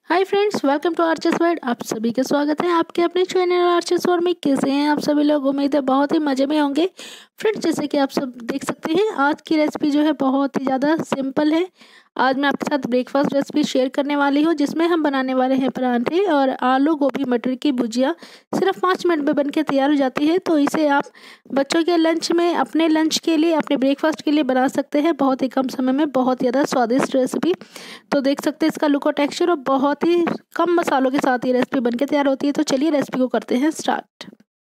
Hi friends, welcome to Archers World. आप सभी का स्वागत है आपके अपने चैनल आर्चर्स वर्ल्ड में। कैसे हैं आप सभी लोग? उम्मीद है बहुत ही मज़े में होंगे। फ्रेंड्स, जैसे कि आप सब देख सकते हैं, आज की रेसिपी जो है बहुत ही ज़्यादा सिंपल है। आज मैं आपके साथ ब्रेकफास्ट रेसिपी शेयर करने वाली हूँ, जिसमें हम बनाने वाले हैं पराठे और आलू गोभी मटर की भुजिया। सिर्फ 5 मिनट में बनके तैयार हो जाती है। तो इसे आप बच्चों के लंच में, अपने लंच के लिए, अपने ब्रेकफास्ट के लिए बना सकते हैं बहुत ही कम समय में। बहुत ज़्यादा स्वादिष्ट रेसिपी। तो देख सकते हैं इसका लुक और टेक्सचर, और बहुत ही कम मसालों के साथ ये रेसिपी बनके तैयार होती है। तो चलिए रेसिपी को करते हैं स्टार्ट।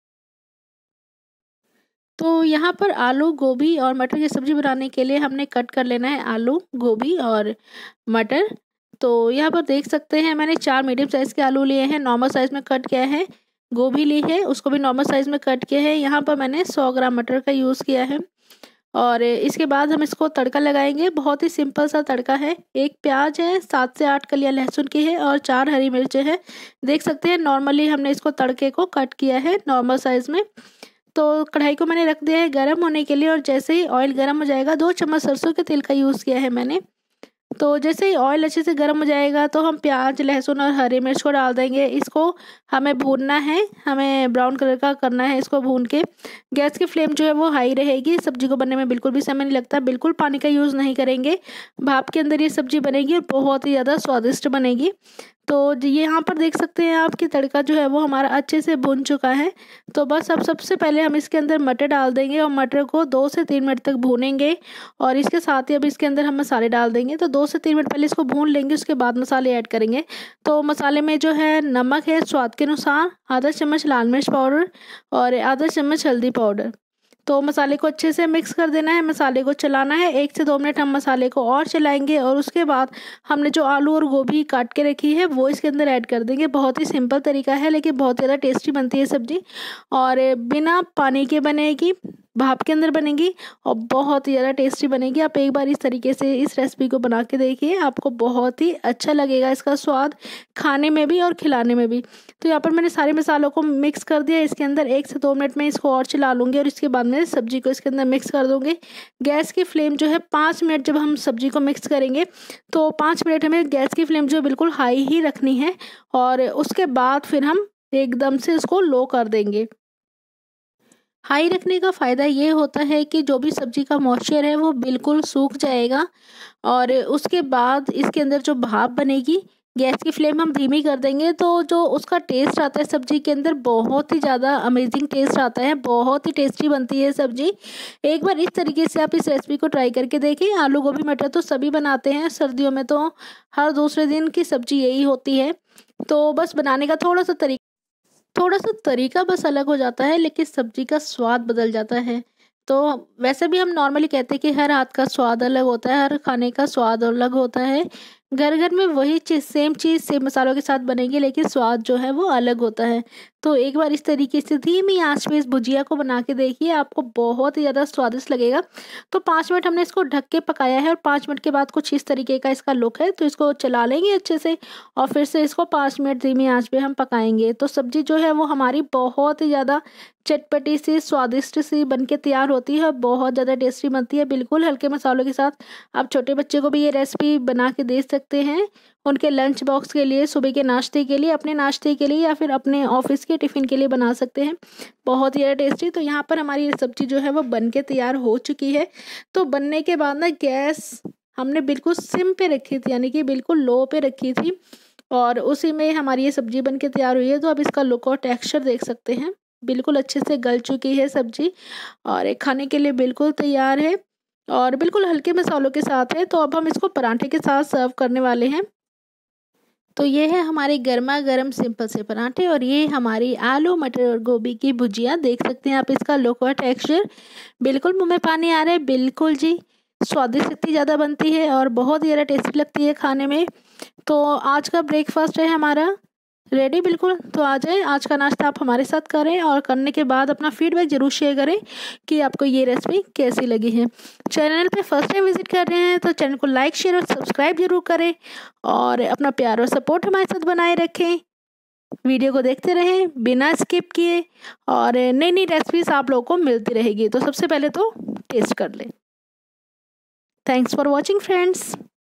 तो यहाँ पर आलू गोभी और मटर की सब्जी बनाने के लिए हमने कट कर लेना है आलू गोभी और मटर। तो यहाँ पर देख सकते हैं मैंने 4 मीडियम साइज़ के आलू लिए हैं, नॉर्मल साइज़ में कट किया है। गोभी ली है, उसको भी नॉर्मल साइज़ में कट किया है। यहाँ पर मैंने 100 ग्राम मटर का यूज़ किया है। और इसके बाद हम इसको तड़का लगाएंगे। बहुत ही सिंपल सा तड़का है। 1 प्याज है, 7 से 8 कलियां लहसुन की है और 4 हरी मिर्चें हैं। देख सकते हैं नॉर्मली हमने इसको तड़के को कट किया है नॉर्मल साइज़ में। तो कढ़ाई को मैंने रख दिया है गर्म होने के लिए, और जैसे ही ऑयल गर्म हो जाएगा, 2 चम्मच सरसों के तेल का यूज़ किया है मैंने। तो जैसे ही ऑयल अच्छे से गर्म हो जाएगा तो हम प्याज लहसुन और हरी मिर्च को डाल देंगे। इसको हमें भूनना है, हमें ब्राउन कलर का करना है इसको भून के। गैस की फ्लेम जो है वो हाई रहेगी। सब्जी को बनने में बिल्कुल भी समय नहीं लगता। बिल्कुल पानी का यूज़ नहीं करेंगे। भाप के अंदर ये सब्जी बनेगी और बहुत ही ज़्यादा स्वादिष्ट बनेगी। तो ये यहाँ पर देख सकते हैं आप कि तड़का जो है वो हमारा अच्छे से भुन चुका है। तो बस अब सबसे पहले हम इसके अंदर मटर डाल देंगे और मटर को 2 से 3 मिनट तक भूनेंगे। और इसके साथ ही अब इसके अंदर हम मसाले डाल देंगे। तो 2 से 3 मिनट पहले इसको भून लेंगे, उसके बाद मसाले ऐड करेंगे। तो मसाले में जो है नमक है स्वाद के अनुसार, आधा चम्मच लाल मिर्च पाउडर और आधा चम्मच हल्दी पाउडर। तो मसाले को अच्छे से मिक्स कर देना है, मसाले को चलाना है। 1 से 2 मिनट हम मसाले को और चलाएंगे, और उसके बाद हमने जो आलू और गोभी काट के रखी है वो इसके अंदर ऐड कर देंगे। बहुत ही सिंपल तरीका है, लेकिन बहुत ज़्यादा टेस्टी बनती है सब्जी, और बिना पानी के बनेगी, भाप के अंदर बनेगी और बहुत ही ज़्यादा टेस्टी बनेगी। आप एक बार इस तरीके से इस रेसिपी को बना के देखिए, आपको बहुत ही अच्छा लगेगा इसका स्वाद, खाने में भी और खिलाने में भी। तो यहाँ पर मैंने सारे मसालों को मिक्स कर दिया। इसके अंदर 1 से 2 मिनट में इसको और चला लूँगी, और इसके बाद में सब्जी को इसके अंदर मिक्स कर दूँगी। गैस की फ्लेम जो है 5 मिनट जब हम सब्जी को मिक्स करेंगे, तो 5 मिनट हमें गैस की फ्लेम जो है बिल्कुल हाई ही रखनी है, और उसके बाद फिर हम एकदम से इसको लो कर देंगे। हाई रखने का फ़ायदा ये होता है कि जो भी सब्ज़ी का मॉइस्चर है वो बिल्कुल सूख जाएगा, और उसके बाद इसके अंदर जो भाप बनेगी, गैस की फ्लेम हम धीमी कर देंगे, तो जो उसका टेस्ट आता है सब्ज़ी के अंदर, बहुत ही ज़्यादा अमेजिंग टेस्ट आता है। बहुत ही टेस्टी बनती है सब्ज़ी। एक बार इस तरीके से आप इस रेसिपी को ट्राई करके देखें। आलू गोभी मटर तो सभी बनाते हैं, सर्दियों में तो हर दूसरे दिन की सब्ज़ी यही होती है। तो बस बनाने का थोड़ा सा तरीका बस अलग हो जाता है, लेकिन सब्जी का स्वाद बदल जाता है। तो वैसे भी हम नॉर्मली कहते हैं कि हर हाथ का स्वाद अलग होता है, हर खाने का स्वाद अलग होता है। घर घर में वही चीज़ सेम मसालों के साथ बनेगी, लेकिन स्वाद जो है वो अलग होता है। तो एक बार इस तरीके से धीमी आंच पे इस भुजिया को बना के देखिए, आपको बहुत ही ज़्यादा स्वादिष्ट लगेगा। तो 5 मिनट हमने इसको ढक के पकाया है, और 5 मिनट के बाद कुछ इस तरीके का इसका लुक है। तो इसको चला लेंगे अच्छे से, और फिर से इसको 5 मिनट धीमी आंच पे हम पकाएंगे। तो सब्जी जो है वो हमारी बहुत ही ज़्यादा चटपटी सी, स्वादिष्ट सी बनके तैयार होती है, और बहुत ज़्यादा टेस्टी बनती है, बिल्कुल हल्के मसालों के साथ। आप छोटे बच्चे को भी ये रेसिपी बना के दे सकते हैं, उनके लंच बॉक्स के लिए, सुबह के नाश्ते के लिए, अपने नाश्ते के लिए, या फिर अपने ऑफिस के टिफ़िन के लिए बना सकते हैं। बहुत ही ज़्यादा टेस्टी। तो यहाँ पर हमारी ये सब्ज़ी जो है वो बन के तैयार हो चुकी है। तो बनने के बाद ना गैस हमने बिल्कुल सिम पे रखी थी, यानी कि बिल्कुल लो पे रखी थी, और उसी में हमारी ये सब्ज़ी बन के तैयार हुई है। तो अब इसका लुक और टेक्स्चर देख सकते हैं, बिल्कुल अच्छे से गल चुकी है सब्ज़ी, और एक खाने के लिए बिल्कुल तैयार है, और बिल्कुल हल्के मसालों के साथ है। तो अब हम इसको पराठे के साथ सर्व करने वाले हैं। तो ये है हमारे गर्मा गर्म सिंपल से पराठे, और ये हमारी आलू मटर और गोभी की भुजिया। देख सकते हैं आप इसका लुक और टेक्सचर, बिल्कुल मुंह में पानी आ रहा है। बिल्कुल जी, स्वादिष्ट इतनी ज़्यादा बनती है और बहुत ही ज़्यादा टेस्टी लगती है खाने में। तो आज का ब्रेकफास्ट है हमारा रेडी बिल्कुल। तो आ जाए, आज का नाश्ता आप हमारे साथ करें, और करने के बाद अपना फीडबैक ज़रूर शेयर करें कि आपको ये रेसिपी कैसी लगी है। चैनल पे फर्स्ट टाइम विजिट कर रहे हैं तो चैनल को लाइक शेयर और सब्सक्राइब जरूर करें, और अपना प्यार और सपोर्ट हमारे साथ बनाए रखें। वीडियो को देखते रहें बिना स्किप किए, और नई नई रेसिपीज आप लोगों को मिलती रहेगी। तो सबसे पहले तो टेस्ट कर लें। Thanks for watching friends.